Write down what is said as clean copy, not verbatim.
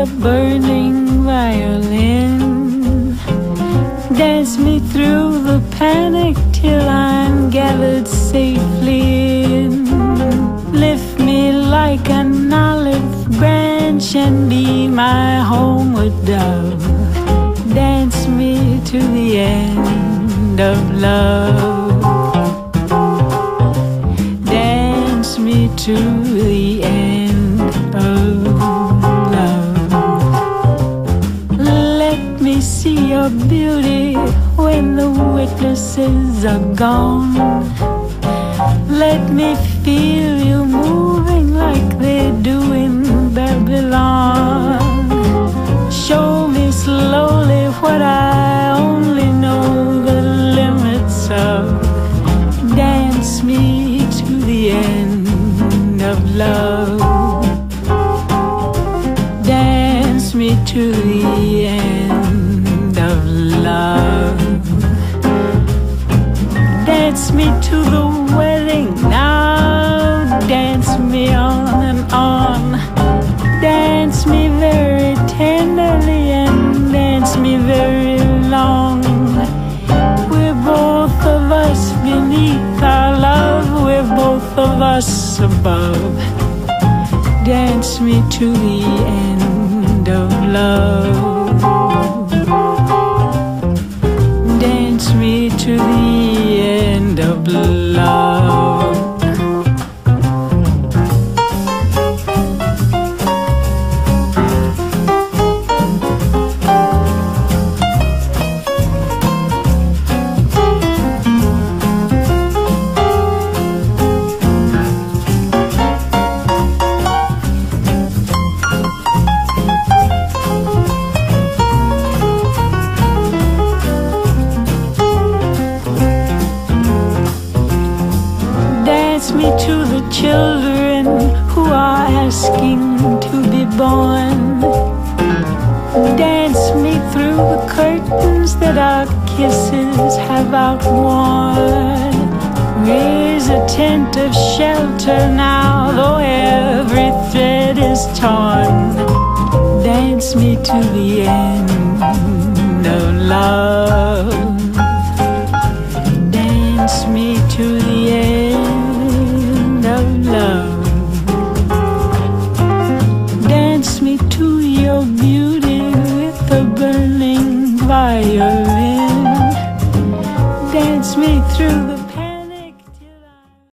a burning violin. Dance me through the panic till I'm gathered safely in. Lift me like an olive branch and be my homeward dove. Dance me to the end of love. Dance me to the end of love. Let me see your beauty when the witnesses are gone. Let me feel you moving like they do in Babylon. Show me slowly what I only know the limits of. Dance me to the end of love. Dance me to the end of love. Dance me to the wedding now. Dance me on and on. Dance me very tenderly and dance me very long. We're both of us beneath our love. We're both of us above. Dance me to the end of love. Dance me to the end of love. Dance me to the children who are asking to be born. Dance me through the curtains that our kisses have outworn. Raise a tent of shelter now, though every thread is torn. Dance me to the end of love. Dance me to the end of love. Dance me to your beauty with a burning violin. Dance me through the